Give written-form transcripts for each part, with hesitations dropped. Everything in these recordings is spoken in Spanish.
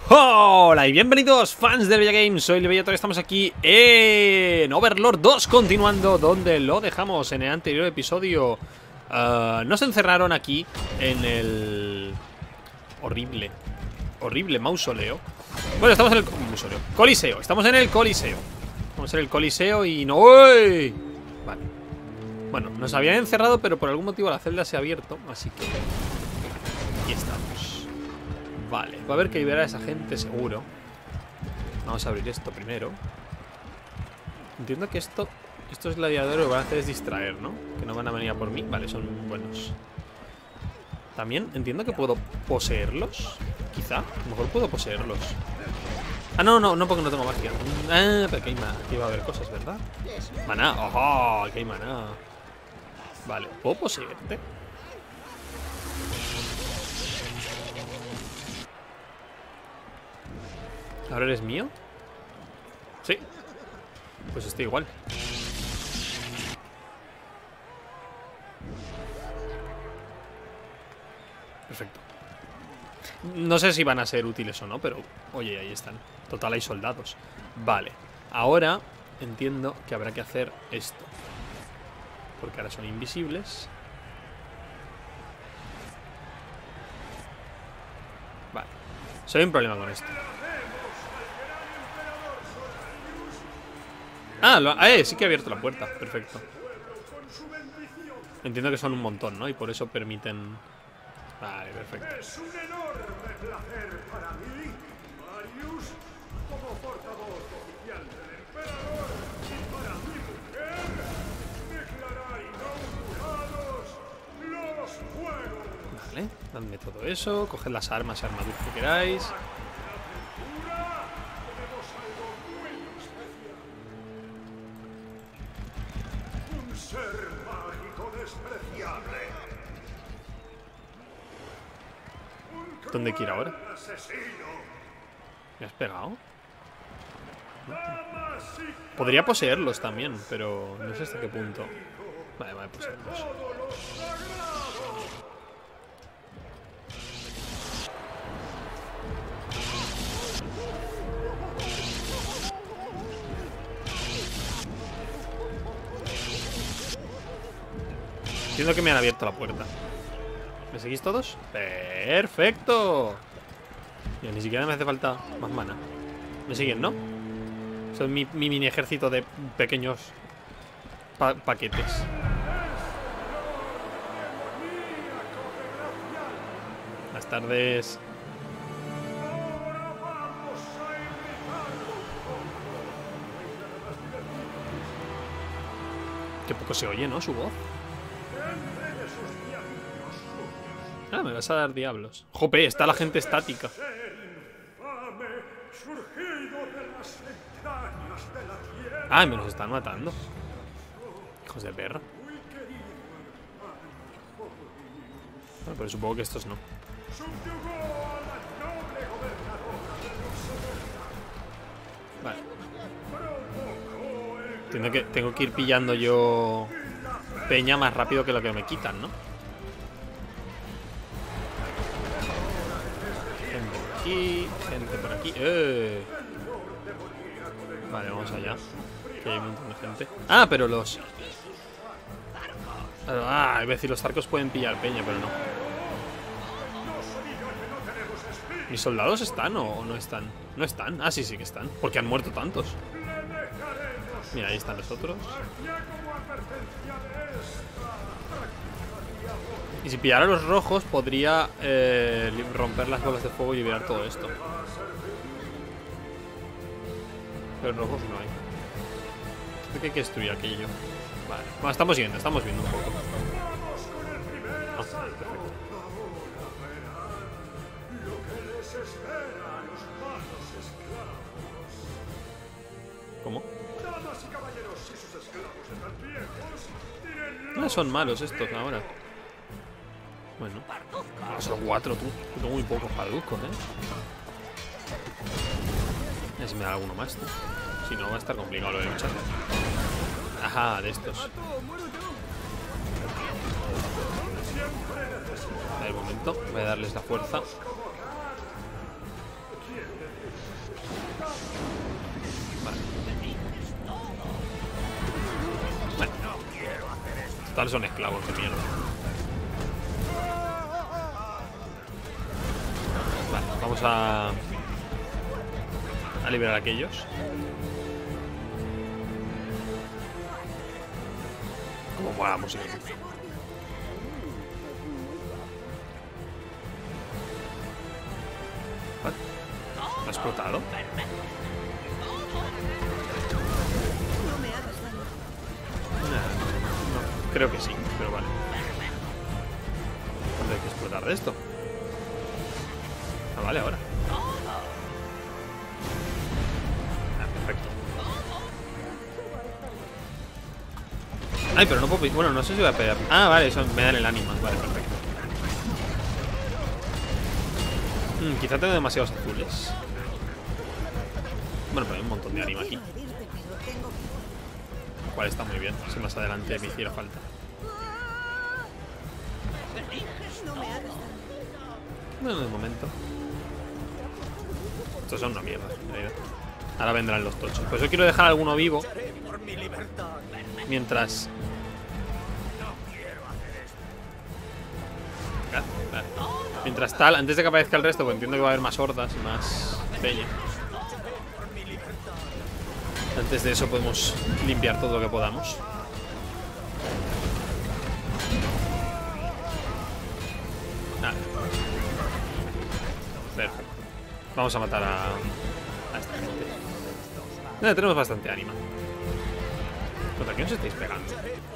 Hola y bienvenidos fans de Bella Games, soy Leviator, estamos aquí en Overlord 2, continuando donde lo dejamos en el anterior episodio. Nos encerraron aquí en el horrible mausoleo. Bueno, estamos en el Coliseo, estamos en el Coliseo. Vamos en el Coliseo y no... ¡Uy! Vale. Bueno, nos habían encerrado, pero por algún motivo la celda se ha abierto, así que aquí estamos. Vale, va a haber que liberar a esa gente seguro. Vamos a abrir esto primero. Entiendo que estos gladiadores lo van a hacer es distraer, ¿no? Que no van a venir a por mí. Vale, son buenos. También entiendo que puedo poseerlos. Quizá, a lo mejor puedo poseerlos. Ah, no, porque no tengo magia. Ah, pero aquí va a haber cosas, ¿verdad? Maná, ojo, aquí hay maná. Vale, ¿puedo poseerte? ¿Ahora eres mío? Sí. Pues estoy igual. Perfecto. No sé si van a ser útiles o no, pero oye, ahí están. Total, hay soldados. Vale. Ahora entiendo que habrá que hacer esto. Porque ahora son invisibles. Vale. Solo hay un problema con esto. Sí que he abierto la puerta. Perfecto. Entiendo que son un montón, ¿no? Y por eso permiten... Vale, perfecto. Es un enorme placer para mí, Marius, como portavoz oficial del emperador, y para mi mujer, declarar inaugurados los juegos. Vale, dadme todo eso. Coged las armas y armaduras que queráis. Ser mágico despreciable. ¿Dónde quiero ahora? Asesino. ¿Me has pegado? Podría poseerlos también, pero no sé hasta qué punto. Vale, poseerlos. Entiendo que me han abierto la puerta. ¿Me seguís todos? ¡Perfecto! Mira, ni siquiera me hace falta más mana. ¿Me siguen, no? Son mi mini ejército de pequeños paquetes. Buenas tardes. Qué poco se oye, ¿no? Su voz. Ah, me vas a dar diablos. Jope, está la gente estática. Ah, me los están matando. Hijos de perra. Bueno, pero supongo que estos no. Vale. Entiendo que tengo que ir pillando yo peña más rápido que lo que me quitan, ¿no? Gente por aquí. Vale, vamos allá. Que hay un montón de gente. Ah, pero los... es decir, los arcos pueden pillar peña, pero no. ¿Mis soldados están o no están? No están. Ah, sí que están. Porque han muerto tantos. Mira, ahí están los otros. Y si pillara los rojos, podría romper las bolas de fuego y liberar todo esto. Pero rojos no hay. Creo que hay que destruir aquello. Vale. Bueno, estamos viendo un poco. Ah, perfecto. ¿Cómo? No son malos estos ahora. Bueno, son 4, tú. Tengo muy pocos parduzcos, A ver si me da alguno más, tú. Si no, va a estar complicado lo de luchar. Ajá, de estos. A ver, un momento. Voy a darles la fuerza. Total son esclavos de mierda. Vale, vamos a liberar a aquellos. Como mola la música. Vale. ¿Lo ha explotado? No, creo que sí, pero vale. ¿Cuándo hay que explotar de esto? Ah, vale, ahora. Ah, perfecto. Ay, pero no puedo... Bueno, no sé si voy a pegar... Ah, vale, eso me dan el ánima. Vale, perfecto. Quizá tengo demasiados azules. Bueno, pero hay un montón de ánima aquí. Lo cual está muy bien. Si más adelante me hiciera falta. Bueno, de momento. Estos son una mierda, en realidad. Ahora vendrán los tochos. Por eso quiero dejar a alguno vivo. Mientras... Vale. Mientras tal, antes de que aparezca el resto, porque entiendo que va a haber más hordas y más peña. Antes de eso podemos limpiar todo lo que podamos. Vale. Perfecto. Vamos a matar a esta gente. Tenemos bastante ánima. ¿Contra quién os estáis pegando?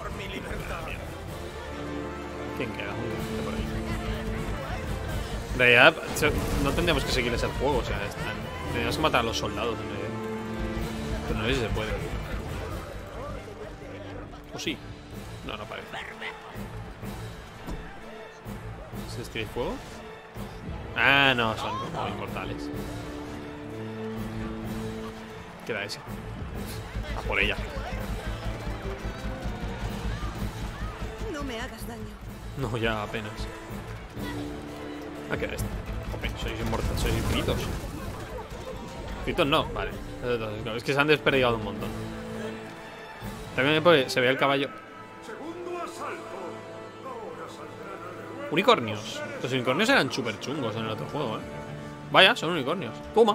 ¿Quién queda? Por ahí. En realidad, no tendríamos que seguirles el juego. O sea, tendríamos que matar a los soldados en realidad. Pero no sé si se puede. ¿O sí? No, no parece. ¿Se escribe fuego? Ah, no, son como inmortales. Queda ese. A por ella. No me hagas daño. No, ya apenas. Ah, queda este. Joder, sois inmortales, sois infinitos. Infinitos no, vale. Es que se han desperdigado un montón. También porque se ve el caballo. Unicornios. Los unicornios eran súper chungos en el otro juego, ¿eh? Vaya, son unicornios. Toma.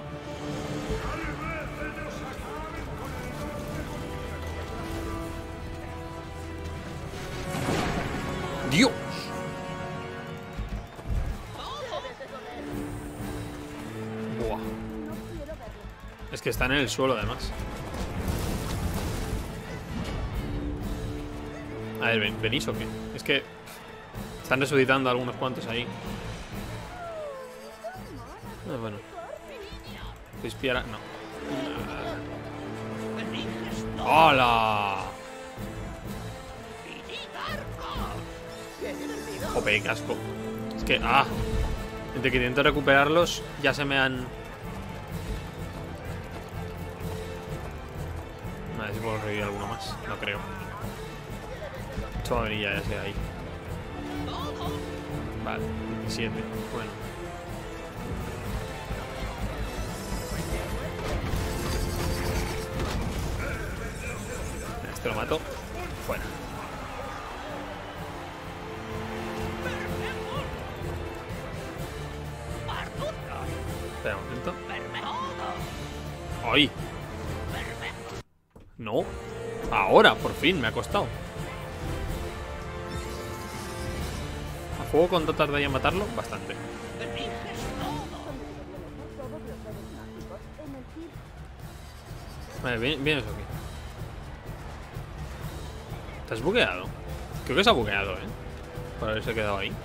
Dios. Buah. Es que están en el suelo además. A ver, ¿venís o qué? Es que están resucitando algunos cuantos ahí. Ah, bueno. Espiara. No. ¡Hola! Jope, qué asco. Es que, entre que intento recuperarlos, ya se me han... A ver si puedo revivir alguno más. No creo. Esto va a venir ya desde ahí. Vale, 27. Bueno. Este lo mato. Fuera. Espera un momento. ¡Ay! No. Ahora, por fin, me ha costado. ¿A fuego cuánto tardaría en matarlo? Bastante. Vale, bien eso aquí. ¿Te has bugueado? Creo que se ha bugueado, por haberse quedado ahí.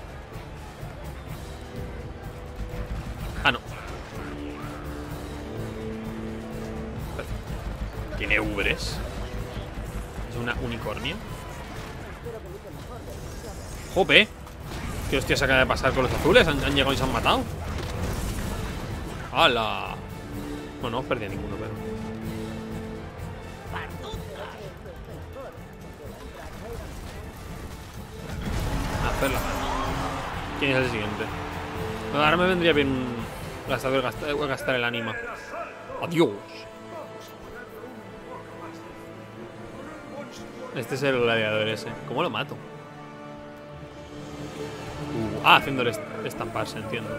Ah, no. Tiene ubres. Es una unicornio. ¡Jope! ¿Qué hostias acaba de pasar con los azules? ¿Han llegado y se han matado? ¡Hala! Bueno, no perdí a ninguno, pero... Hacerla. ¿Quién es el siguiente? Bueno, ahora me vendría bien gastar el ánima. ¡Adiós! Este es el gladiador ese. ¿Cómo lo mato? Ah, haciéndole estamparse, entiendo.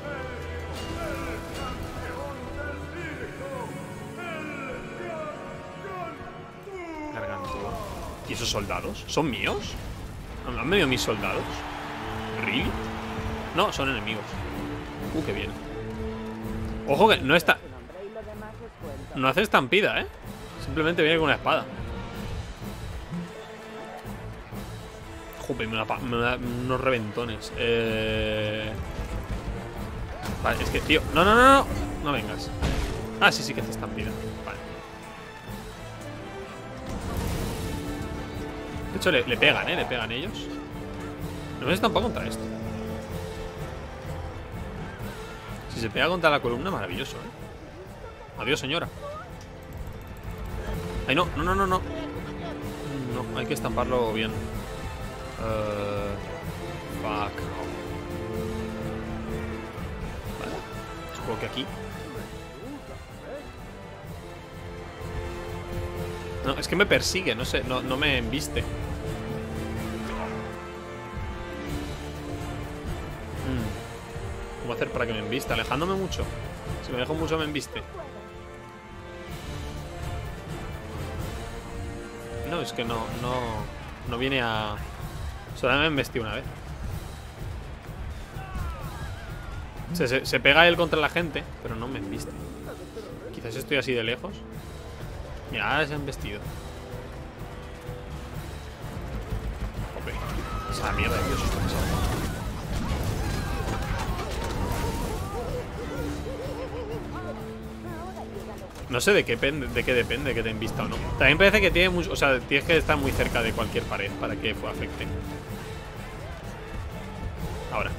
Gargantúa. ¿Y esos soldados? ¿Son míos? ¿Han venido mis soldados? ¿Really? No, son enemigos. Qué bien. Ojo que no está... No hace estampida, ¿eh? Simplemente viene con una espada. Joder, me da unos reventones. Vale, es que, tío... No, no, no, no. No vengas. Ah, sí, sí que hace estampida. Vale. De hecho, le pegan, ¿eh? Le pegan ellos. No me estampa contra esto. Si se pega contra la columna, maravilloso, ¿eh? Adiós, señora. Ay, no, no, no, no, no. No, hay que estamparlo bien. Fuck. Vale. Supongo que aquí. No, es que me persigue, no sé, no me embiste. ¿Cómo hacer para que me embiste? Alejándome mucho. Si me alejo mucho me embiste. No, es que no viene a... Solo me embestí una vez. Se pega él contra la gente, pero no me embiste. Quizás estoy así de lejos. Mira, ahora se han vestido. Jope. Esa mierda de Dios está pasando. No sé de qué depende que te invista o no. También parece que tiene mucho... O sea, tienes que estar muy cerca de cualquier pared para que afecte. Ahora.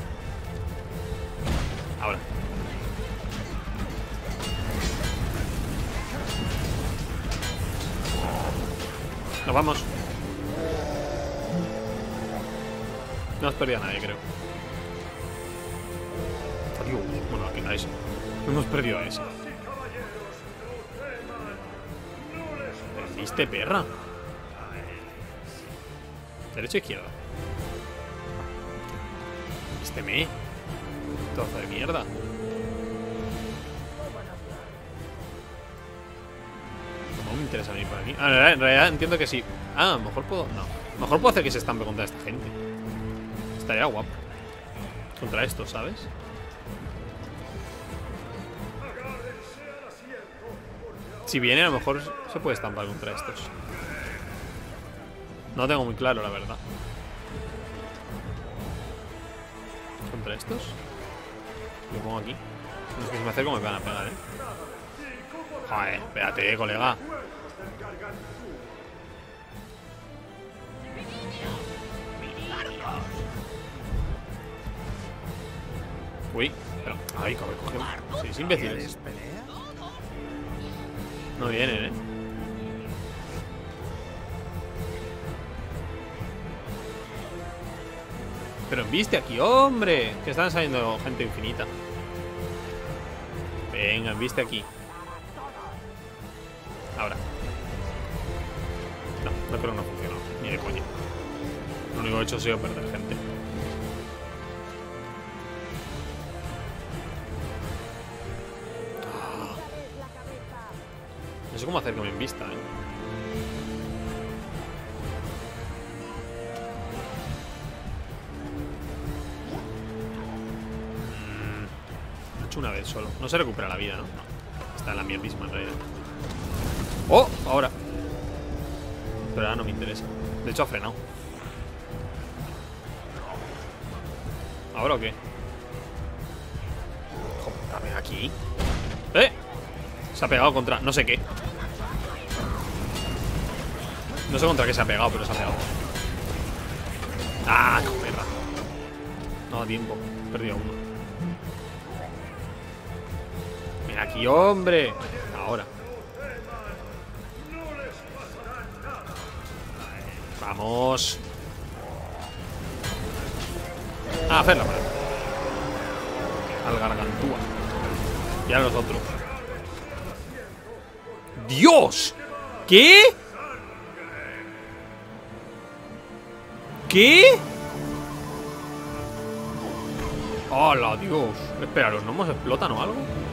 Ahora. Nos vamos. No has perdido a nadie, creo. Adiós. Bueno, aquí a ese. No hemos perdido a ese. ¿Viste, perra? ¿Derecha o izquierda? Vísteme. Trozo de mierda. No me interesa venir por aquí. Ah, en realidad entiendo que sí. Ah, a lo mejor puedo... No. A lo mejor puedo hacer que se estampe contra esta gente. Estaría guapo. Contra esto, ¿sabes? Si viene, a lo mejor se puede estampar contra estos. No lo tengo muy claro, la verdad. ¿Contra estos? Lo pongo aquí. Es que si me acerco me van a pegar, ¿eh? Joder, espérate, colega. Uy, pero... Ay, coge. Sí, imbéciles. No vienen, ¿eh? Pero viste aquí, hombre. Que están saliendo gente infinita. Venga, viste aquí. Ahora. No creo que no funcionó. Ni de coña. Lo único que he hecho ha sido perder gente. No sé cómo hacer que me invista, ¿eh? Lo he hecho una vez solo. No se recupera la vida, ¿no? No. Está en la mía misma, en realidad. ¡Oh! Ahora. Pero ahora no me interesa. De hecho, ha frenado. ¿Ahora o qué? Joder, aquí. ¡Eh! Se ha pegado contra... no sé qué. No sé contra qué se ha pegado, pero se ha pegado. ¡Ah, qué perra! No da tiempo. He perdido uno. Mira aquí, hombre. Ahora. Vamos. A hacerla, vale. Al gargantúa. Y a los otros. ¡Dios! ¿Qué? ¿Qué? ¡Hola, Dios! Espera, ¿los gnomos explotan o algo?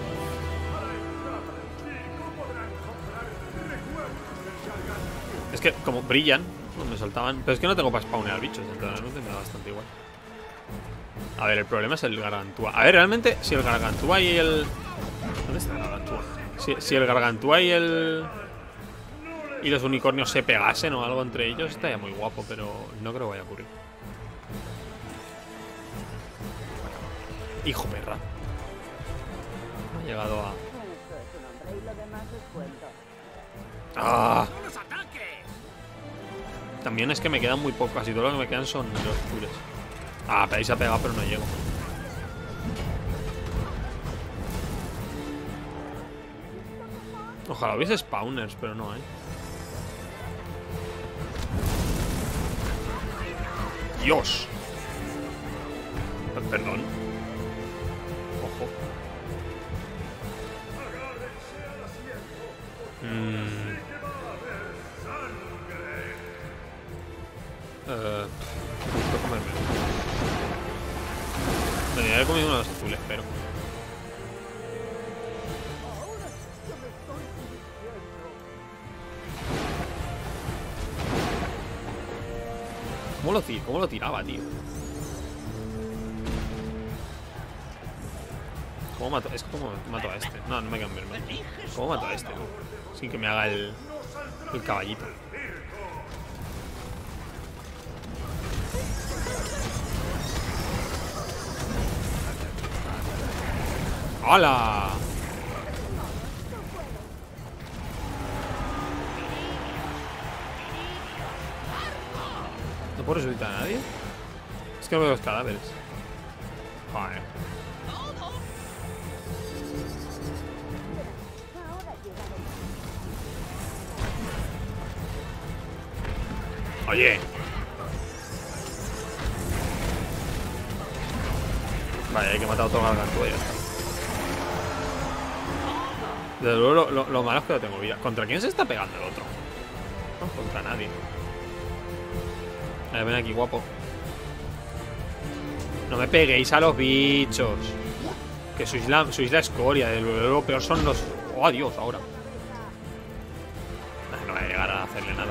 Es que como brillan, me saltaban. Pero es que no tengo para spawnear bichos, entonces me da bastante igual. A ver, el problema es el gargantúa. A ver, realmente, si el gargantúa y el... ¿Dónde está el gargantúa? Si el gargantúa y el... Y los unicornios se pegasen o algo entre ellos, estaría muy guapo, pero no creo que vaya a ocurrir. Hijo perra. Ha llegado a... ¡Ah! También es que me quedan muy pocos. Casi todo lo que me quedan son los azules. Ah, pero ahí se ha pegado, pero no llego. Ojalá hubiese spawners, pero no hay. ¡Dios! Perdón. Ojo. Justo comerme. Debería haber comido uno de los azules, pero... ¿Cómo lo tiraba, tío? ¿Cómo mato? Es como mato a este. No, no me quedo en verme. ¿Cómo mato a este, tío? Sin que me haga el caballito. ¡Hala! ¿No puedo resucitar a nadie? Es que no veo los cadáveres. Joder. Oye. Vale, hay que matar a otro gargantúa y ya está. Desde luego lo malo es que no tengo vida. ¿Contra quién se está pegando el otro? No, contra nadie. A ver, ven aquí, guapo. No me peguéis a los bichos. Que sois la escoria. Desde luego lo peor son los... ¡Oh, Dios! Ahora no voy a llegar a hacerle nada.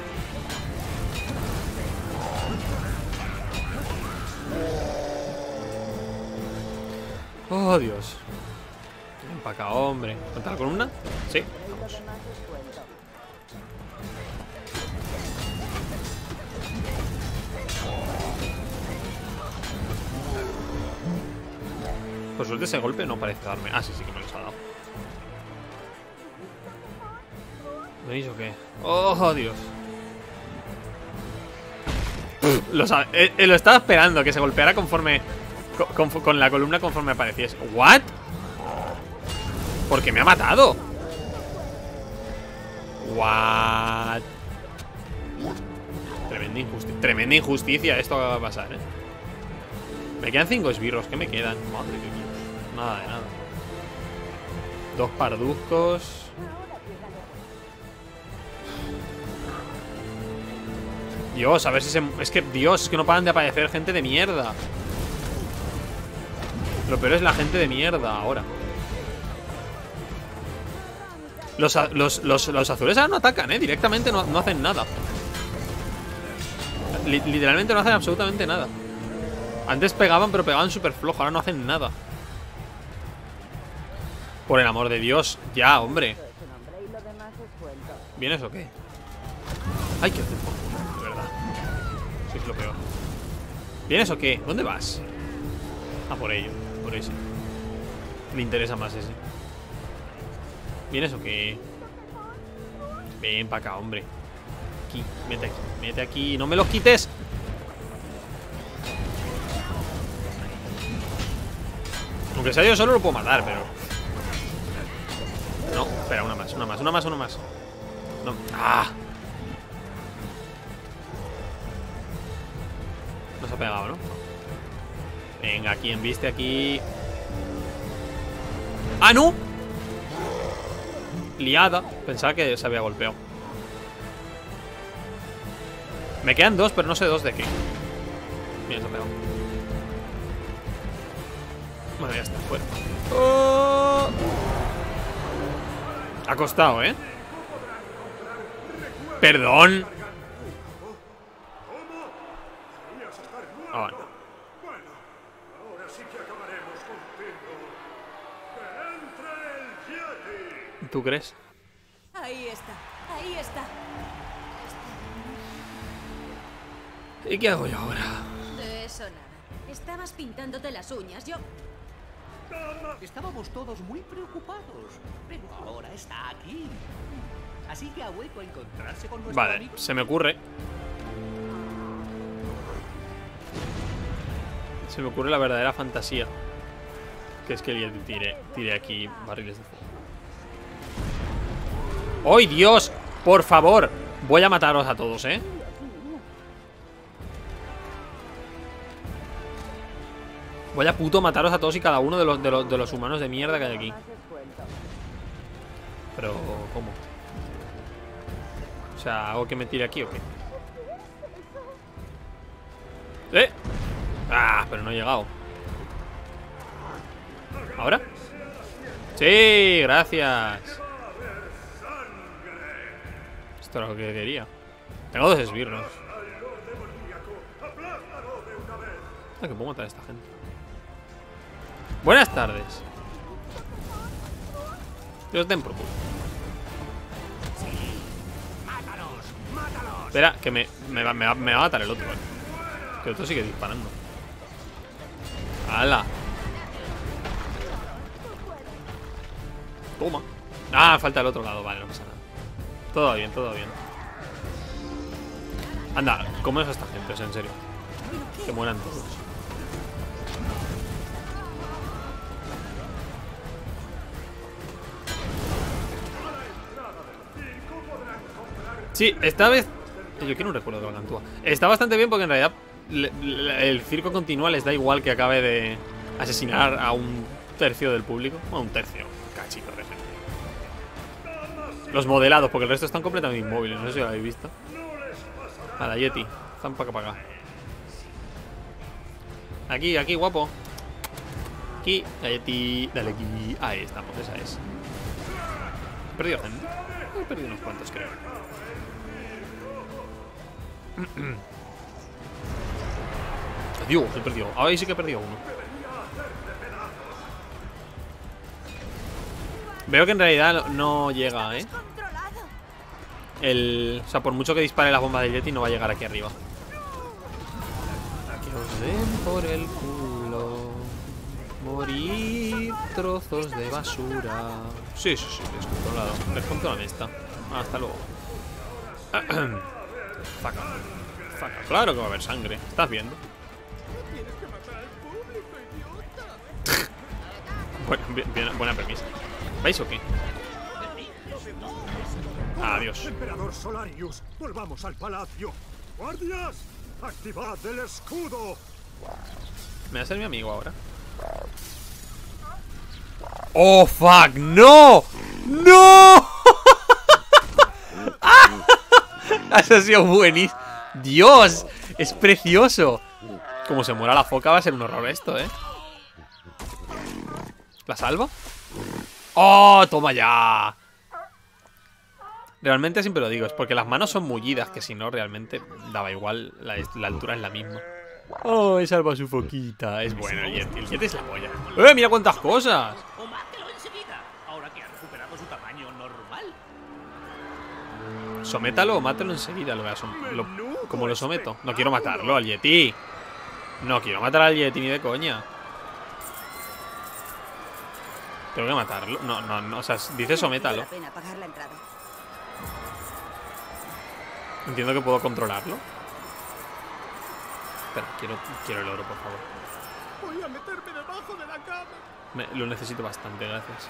¡Oh, Dios! Ven para acá, hombre. ¿Contra la columna? Sí, vamos. Por suerte ese golpe no parece darme. Ah, sí, sí que me los ha dado. ¿Veis o qué? ¡Oh, Dios! Lo estaba esperando que se golpeara conforme... Con la columna conforme apareciese. ¿What? Porque me ha matado. What? Tremenda injusticia esto que va a pasar, ¿eh? Me quedan 5 esbirros. ¿Qué me quedan? Madre de Dios. Nada de nada. 2 parduzcos. Dios, a ver si se... Es que, Dios, es que no paran de aparecer gente de mierda. Lo peor es la gente de mierda ahora. Los azules ahora no atacan, directamente no hacen nada. Literalmente no hacen absolutamente nada. Antes pegaban, pero pegaban súper flojo. Ahora no hacen nada. Por el amor de Dios, ya, hombre. ¿Vienes o qué? Ay, qué haces, de verdad. Sí, es lo peor. ¿Vienes o qué? ¿Dónde vas? Ah, por ello, por ese. Me interesa más ese. ¿Vienes o qué? Ven para acá, hombre. Aquí, vete aquí, vete aquí. ¡No me los quites! Aunque sea yo solo lo puedo matar, pero... No, espera, una más. No. ¡Ah! No se ha pegado, ¿no? Venga, aquí, embiste aquí. ¡Ah, no! Liada. Pensaba que se había golpeado. Me quedan 2, pero no sé 2 de qué. Mira, se ha pegado. Bueno, ya está, fuera. Oh. Ha costado, ¿eh? Perdón. Oh, no. Bueno, ahora sí que acabaremos contigo. ¡Que entre el Yeti! ¿Tú crees? Ahí está. Ahí está. ¿Y qué hago yo ahora? De eso nada. Estabas pintándote las uñas. Yo... Estábamos todos muy preocupados, pero ahora está aquí. Así que ha vuelto a encontrarse con nuestro Vale, amigo. se me ocurre. Se me ocurre la verdadera fantasía. Que es que el Yeti tire aquí barriles de fuego. ¡Ay, Dios! Por favor, voy a mataros a todos, ¿eh? Voy a puto mataros a todos y cada uno de los humanos de mierda que hay aquí. Pero, ¿cómo? O sea, ¿hago que me tire aquí o qué? ¡Eh! ¡Ah! Pero no he llegado. ¿Ahora? ¡Sí! ¡Gracias! Esto era lo que quería. Tengo dos esbirros. Ah, que puedo matar a esta gente. Buenas tardes. Dios den por culo. Espera, que me va a matar el otro, Que el otro sigue disparando. ¡Hala! Toma. Ah, falta el otro lado. Vale, no pasa nada. Todo va bien, todo va bien. Anda, ¿cómo es esta gente? En serio. Que mueran todos. Sí, esta vez... Yo quiero un recuerdo de Gargantúa. Está bastante bien porque en realidad el circo continúa, les da igual que acabe de asesinar a un tercio del público. Bueno, un tercio, cachito de gente. Los modelados, porque el resto están completamente inmóviles. No sé si lo habéis visto. A la Yeti, están para acá, para acá. Aquí, aquí, guapo. Aquí, la Yeti. Dale aquí. Ahí estamos, esa es. He perdido gente. He perdido unos cuantos, creo. Dios, he perdido. Ahí sí que he perdido uno. Veo que en realidad no llega, ¿eh? O sea, por mucho que dispare las bombas del Yeti, no va a llegar aquí arriba. Que os den por el culo. Morir trozos de basura. Sí, sí, sí, descontrolado. Descontrolame esta. Hasta luego. Faca. Faca. Claro que va a haber sangre. ¿Estás viendo? Buena premisa. ¿Veis o qué? Adiós. Emperador Solarius, volvamos al palacio. ¡Guardias! ¡Activad el escudo! ¿Me va a ser mi amigo ahora? ¡Oh, fuck! ¡No! ¡No! Eso ha sido buenísimo. ¡Dios! Es precioso. Como se muera la foca va a ser un horror esto, ¿eh? ¿La salva? ¡Oh! ¡Toma ya! Realmente siempre lo digo, es porque las manos son mullidas, que si no, realmente daba igual, la altura es la misma. ¡Oh! He salvado su foquita. Es bueno el Yeti. El Yeti es la polla. ¡Mira cuántas cosas! O mátelo enseguida, ahora que ha recuperado su tamaño normal. Sométalo o mátalo enseguida. ¿Cómo lo someto? No quiero matarlo al Yeti. No quiero matar al Yeti ni de coña. Tengo que matarlo. No. O sea, dice sométalo. Vale la pena pagar la entrada. Entiendo que puedo controlarlo. Espera, quiero el oro, por favor. Voy a meterme debajo de la cama. Lo necesito bastante, gracias.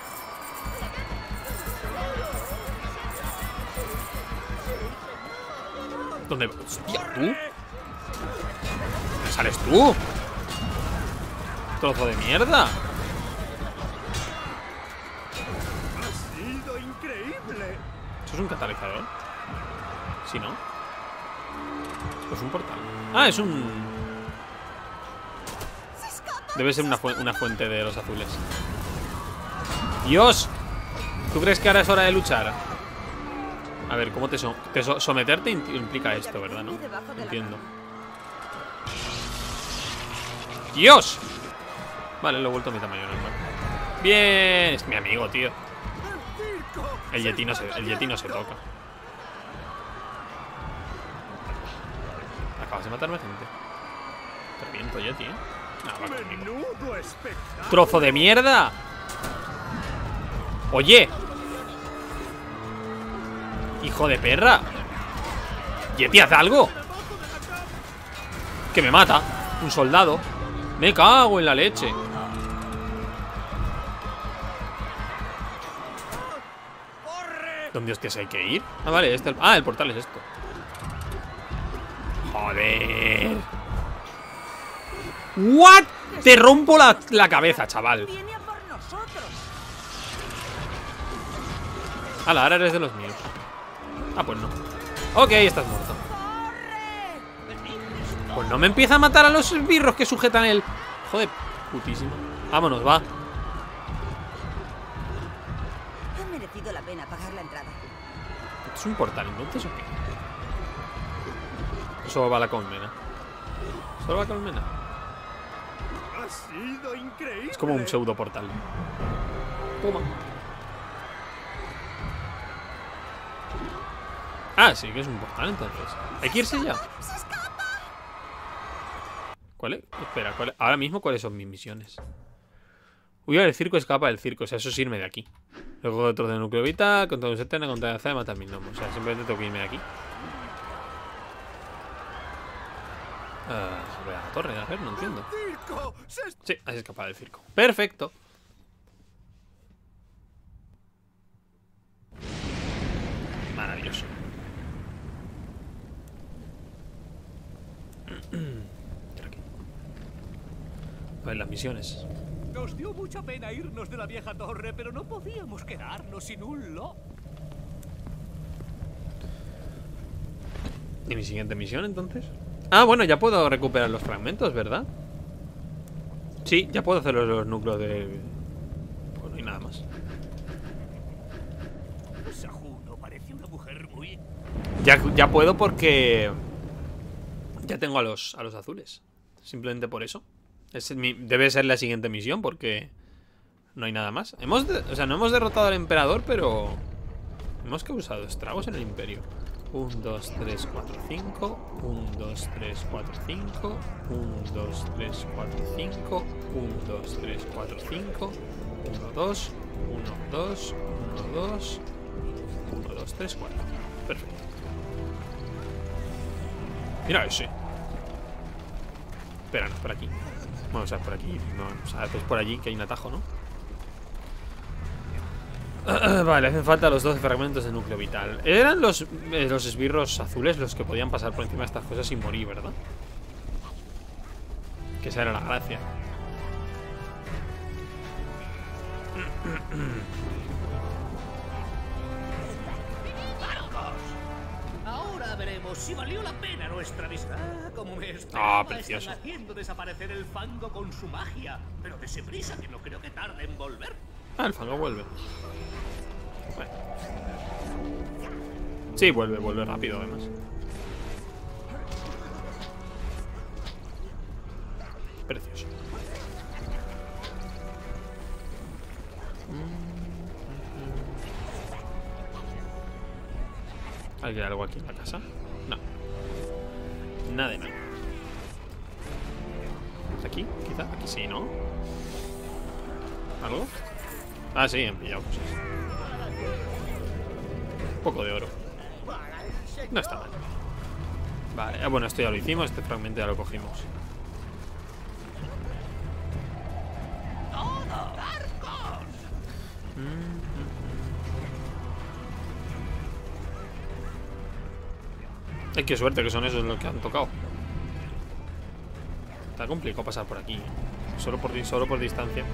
¿Dónde? ¡Hostia, tú! ¿Dónde sales tú? ¡Trozo de mierda! ¡Ha sido increíble! ¿Eso es un catalizador? ¿Sí, no? ¿O es un portal? Ah, es un... ¡Se escapa! Debe ser una fuente de los azules. ¡Dios! ¿Tú crees que ahora es hora de luchar? A ver, ¿cómo someterte implica esto, verdad, no? Entiendo. ¡Dios! Vale, lo he vuelto a mi tamaño normal. ¡Bien! Es mi amigo, tío. El Yeti no se toca. Acabas de matarme, gente. Te reviento, Yeti, ¿eh? Va conmigo. ¡Trozo de mierda! ¡Oye! ¡Hijo de perra! ¡Yeti, haz algo! Que me mata. Un soldado. Me cago en la leche. ¿Dónde hostias hay que ir? Ah, vale, el portal es esto. Joder. ¿What? Te rompo la cabeza, chaval. Ala, ahora eres de los míos. Ah, pues no. Ok, estás muerto. Pues no me empieza a matar a los esbirros que sujetan el... Joder, putísimo. Vámonos, va. Ha merecido la pena pagar la entrada. ¿Esto es un portal entonces o qué? Solo va la colmena. Solo va la colmena. Ha sido increíble. Es como un pseudo portal. Toma. Ah, sí que es un portal entonces. Hay que irse ya. ¿Cuál es? Espera, ahora mismo cuáles son mis misiones. Huir del circo, escapa del circo. O sea, eso es irme de aquí. Luego otro de núcleo vital, contra un eterna, contra la de matar mis gnomos. O sea, simplemente tengo que irme de aquí. Voy a la torre, a ver, no entiendo. Sí, has escapado del circo. Perfecto. Maravilloso. A ver, las misiones. Nos dio mucha pena irnos de la vieja torre, pero no podíamos quedarnos sin un lo. ¿Y mi siguiente misión entonces? Ah, bueno, ya puedo recuperar los fragmentos, ¿verdad? Sí, ya puedo hacer los núcleos de... Pues no hay nada más. Sajuno parece una mujer muy... Ya puedo porque... Ya tengo a los azules. Simplemente por eso. Debe ser la siguiente misión porque... No hay nada más. O sea, no hemos derrotado al emperador, pero... Hemos causado estragos en el imperio. 1, 2, 3, 4, 5. 1, 2, 3, 4, 5. 1, 2, 3, 4, 5. 1, 2, 3, 4, 5. 1, 2. 1, 2. 1, 2. 1, 2, 3, 4. Perfecto. Mira ese. Espera, no, por aquí. Bueno, o sea, por aquí. No, o sea, es por allí que hay un atajo, ¿no? Vale, hacen falta los 12 fragmentos de núcleo vital. Eran los esbirros azules los que podían pasar por encima de estas cosas sin morir, ¿verdad? Que esa era la gracia. Ahora veremos si valió la pena nuestra visita. Como me Ah, precioso. Están haciendo desaparecer el fango con su magia. Pero dese prisa, que no creo que tarde en volver. Ah, el fango vuelve. Bueno. Sí, vuelve rápido además. Precioso. ¿Hay algo aquí en la casa? No. Nada de nada. ¿Aquí? Quizá. Aquí sí, ¿no? ¿Algo? Ah, sí, han pillado cosas. Un poco de oro. No está mal. Vale, bueno, esto ya lo hicimos. Este fragmento ya lo cogimos. Ay, qué suerte que son esos los que han tocado. Está complicado pasar por aquí. Solo por distancia.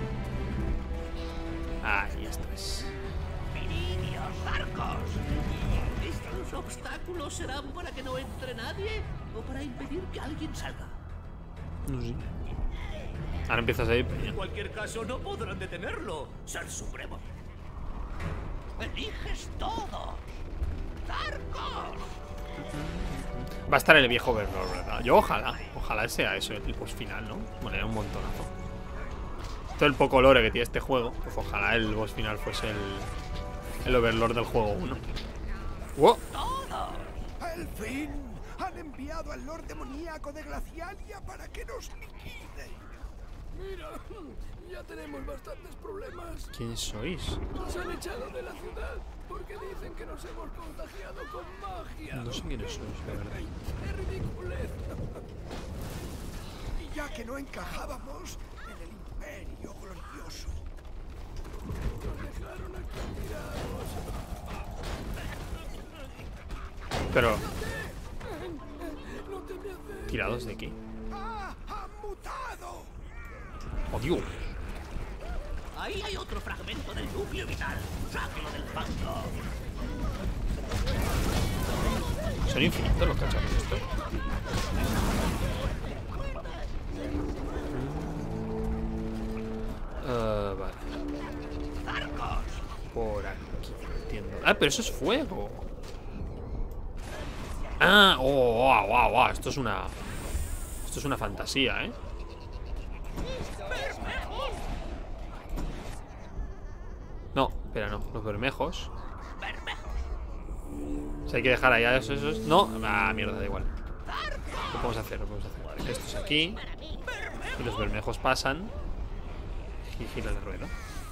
Ahí estás. ¡Viridios, barcos! ¿Estos obstáculos serán para que no entre nadie o para impedir que alguien salga? No sé. Ahora empiezas a ir. En cualquier caso, no podrán detenerlo. Ser supremo. Eliges todo. Tarkos. Va a estar el viejo Overlord, ¿verdad? Yo ojalá sea eso el boss final, ¿no? Bueno, un montonazo. Todo el poco lore que tiene este juego, pues ojalá el boss final fuese el Overlord del juego 1. ¡Wow! ¡Al fin! Han enviado al Lord Demoníaco de Glacialia para que nos liquide. Mira, ya tenemos bastantes problemas. ¿Quién sois? Nos han echado de la ciudad porque dicen que nos hemos contagiado con magia. No sé quiénes sois, la verdad. ¡Es ridiculez! Y ya que no encajábamos en el Imperio Glorioso. Nos dejaron aquí tirados. Pero... No te me acerques. ¿Tirados de qué? ¡Ah! ¡Han mutado! ¡Oh, Dios! Ahí hay otro fragmento del núcleo vital. Sáquelo del fango. Son infinitos los cacharros estos. Vale. Por aquí, entiendo. Ah, pero eso es fuego. Ah, wow. Esto es una fantasía, ¿eh? No, espera, no. Los bermejos. O sea, hay que dejar allá esos. No, mierda, da igual. Lo podemos hacer. Esto es aquí. Y los bermejos pasan. Y gira la rueda.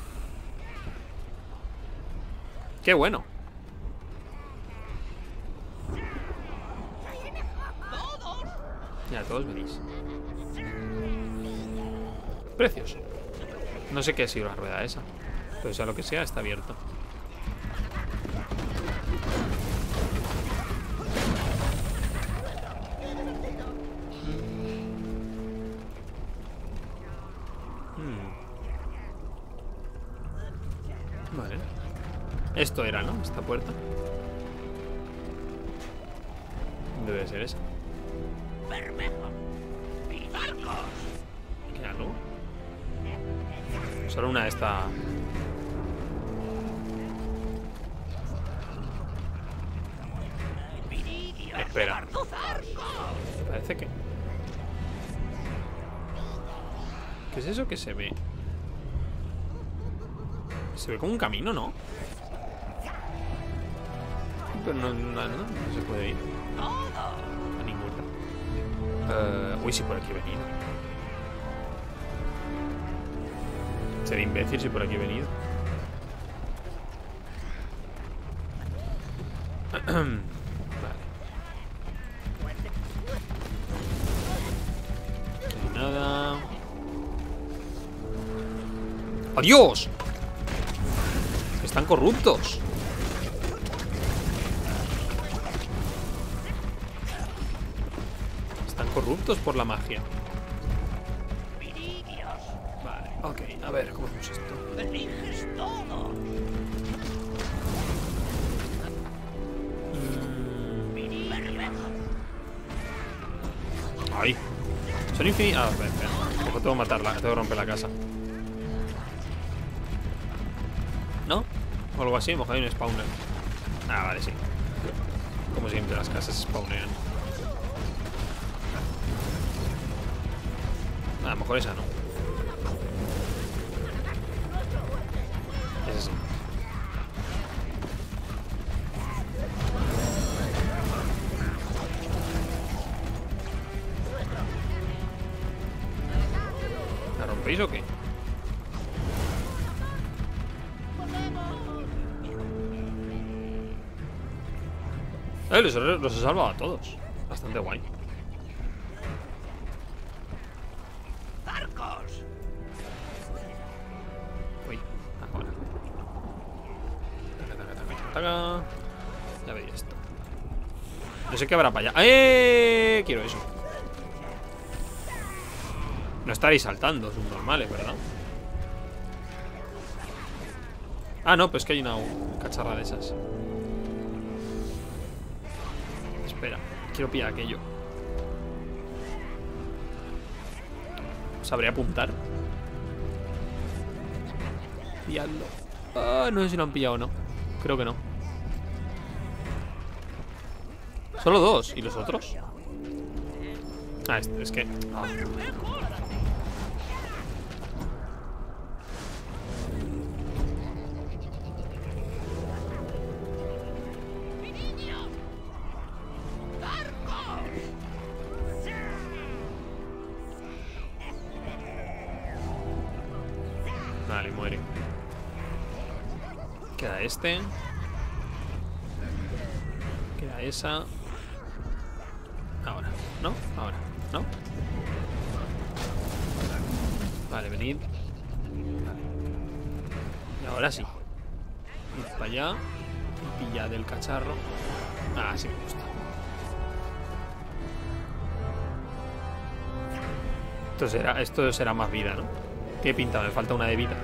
¡Qué bueno! Ya, todos venís. Precioso. No sé qué ha sido la rueda esa. Pero sea lo que sea, está abierto. Vale. Esto era, ¿no? Esta puerta. Debe ser esa. ¿Qué algo? Solo una de esta. Espera. Parece que... ¿Qué es eso que se ve? Se ve como un camino, ¿no? Pero no se puede ir a ningún lado. Uy, si por aquí he venido. Sería imbécil si por aquí he venido. Vale. Nada. ¡Adiós! Están corruptos. Están corruptos por la magia. Vale, ok, a ver, ¿cómo hacemos esto? Eliges todo. Ay. Son infinitos. Ah, espera. Ojo, tengo que matarla, tengo que romper la casa. ¿No? O algo así, a lo mejor hay un spawner. Ah, vale, sí. Como siempre, las casas spawnean. A lo mejor esa no. Esa sí. ¿La rompéis o qué? Los he salvado a todos. Bastante guay. ¡Tarkos! Uy, ahora. Taca. Ya veis esto. No sé qué habrá para allá. ¡Eh! Quiero eso. No estaréis saltando, subnormales, ¿verdad? Ah, no, pues que hay una cacharra de esas. Espera, quiero pillar aquello. Sabré apuntar. Pilladlo. Ah, no sé si lo han pillado o no. Creo que no. Solo 2. ¿Y los otros? Ah, es que... Ah. Vale, muere. Queda este. Queda esa. Ahora, ¿no? Ahora, ¿no? Vale, venid. Vale. Y ahora sí. Id para allá. Y pillad el cacharro. Ah, sí me gusta. Esto será más vida, ¿no? ¿Qué pinta? Me falta una de vida.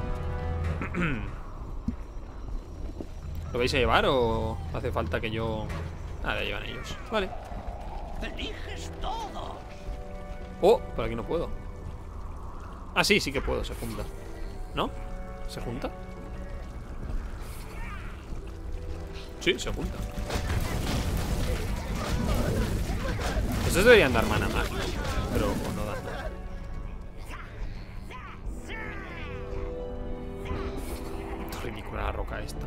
¿Lo vais a llevar o hace falta que yo...? Ah, la llevan ellos. Vale. Eliges todo. Oh, por aquí no puedo. Ah, sí, sí que puedo, se junta. ¿No? ¿Se junta? Sí, se junta. Estos deberían dar mana mágica, pero no dan. Ridícula la roca esta.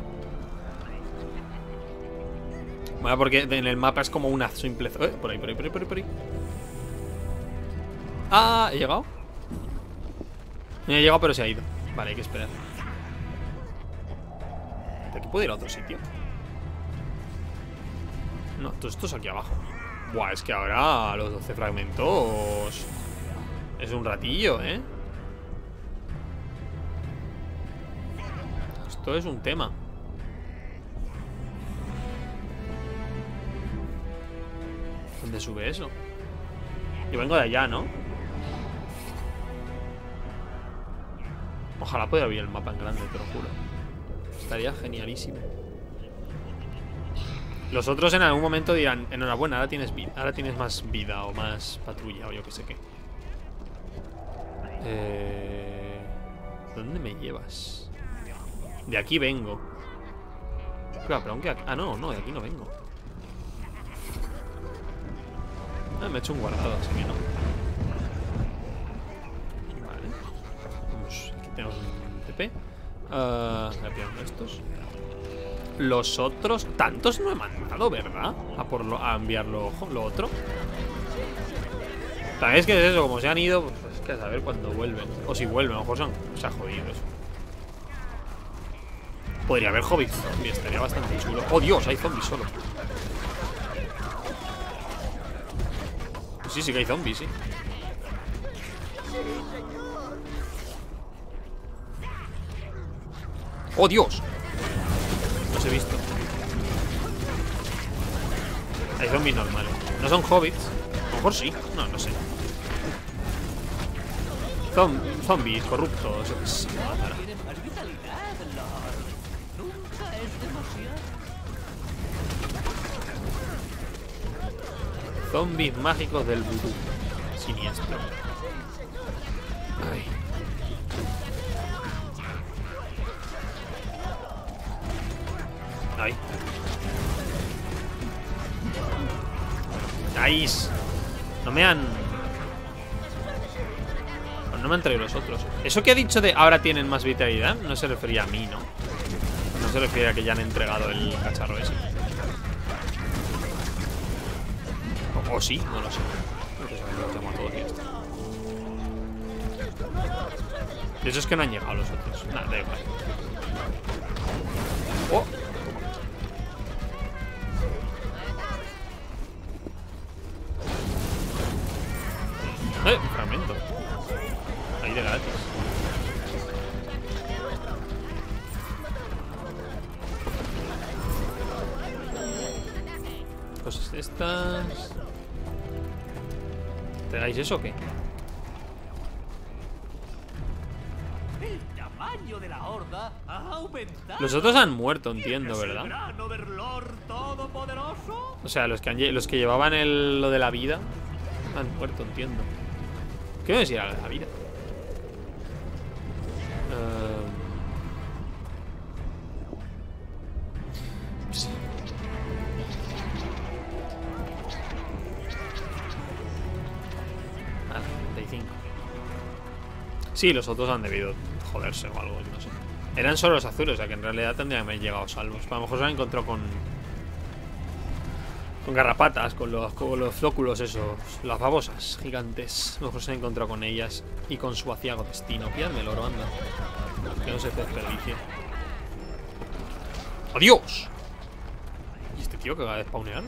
Bueno, porque en el mapa es como una simple... por ahí. Ah, ¿he llegado? No he llegado, pero se ha ido. Vale, hay que esperar. ¿De aquí puedo ir a otro sitio? No, todo esto es aquí abajo. Buah, es que ahora los 12 fragmentos... Es un ratillo, ¿eh? Esto es un tema. ¿Dónde sube eso? Yo vengo de allá, ¿no? Ojalá pudiera ver el mapa en grande, te lo juro. Estaría genialísimo. Los otros en algún momento dirán: enhorabuena, ahora tienes vida, ahora tienes más vida o más patrulla o yo que sé qué. ¿Dónde me llevas? De aquí vengo. Claro, pero aunque aquí... Ah, no, de aquí no vengo. Ah, me he hecho un guardado, así que no. Vale. Vamos, aquí tenemos un TP. Me pierdo estos. Los otros... Tantos no he mandado, ¿verdad? A enviar lo otro. También es que es eso, como se han ido, pues es que a saber cuándo vuelven. O si vuelven, a lo mejor se ha jodido eso. Podría haber hobbits zombies, estaría bastante chulo. ¡Oh, Dios! Hay zombies solo. Sí que hay zombies, sí. ¡Oh, Dios! Los he visto. Hay zombies normales. No son hobbits. A lo mejor sí. No sé. Zombies corruptos. Tienen más vitalidad, Lord. Nunca es demasiado. Zombies mágicos del vudú. Siniestro. Ay. Ay. Nice. No me han traído los otros. Eso que ha dicho de ahora tienen más vitalidad no se refería a mí, ¿no? No se refiere a que ya han entregado el cacharro ese. O sí, no lo sé. Los llamo a todos y ya está. De eso es que no han llegado los otros. Nada, da igual. Oh. Fragmento. Ahí de gratis. Cosas estas. ¿Te dais eso o qué? El tamaño de la horda ha aumentado. Los otros han muerto, entiendo, ¿verdad? ¿El Overlord todopoderoso? O sea, los que llevaban lo de la vida han muerto, entiendo. ¿Qué me decía la vida? Sí. Ah, 35. Sí, los otros han debido joderse o algo, no sé. Eran solo los azules, o sea que en realidad tendrían que haber llegado salvos. A lo mejor se han encontrado con garrapatas, con los flóculos esos, las babosas gigantes. A lo mejor se han encontrado con ellas y con su aciago destino. Pídame el oro, anda. Que no se desperdicie. ¡Adiós! ¿Y este tío que acaba de spawnear?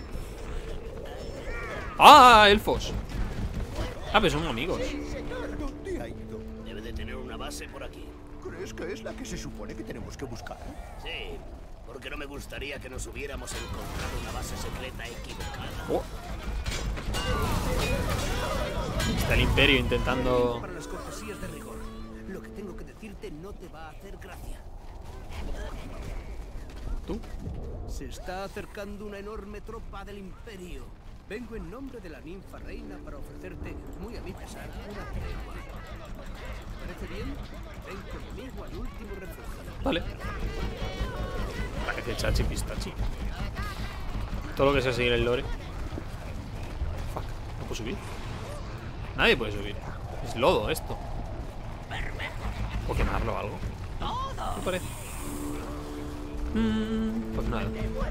¡Ah, elfos! Ah, pero son amigos. ¿Dónde ha ido? Debe de tener una base por aquí. ¿Crees que es la que se supone que tenemos que buscar? Sí, porque no me gustaría que nos hubiéramos encontrado una base secreta equivocada. Oh. Está el Imperio intentando... Para las cortesías de rigor. Lo que tengo que decirte no te va a hacer gracia. ¿Tú? Se está acercando una enorme tropa del Imperio. Vengo en nombre de la ninfa reina para ofrecerte, muy a mi pesar, una tregua. ¿Te parece bien? Ven conmigo al último refugio. Vale. Parece chachi pistachi. Todo lo que sea seguir el lore. Fuck, no puedo subir. Nadie puede subir. Es lodo esto. ¿Puedo quemarlo o algo? ¿Qué parece? Pues nada.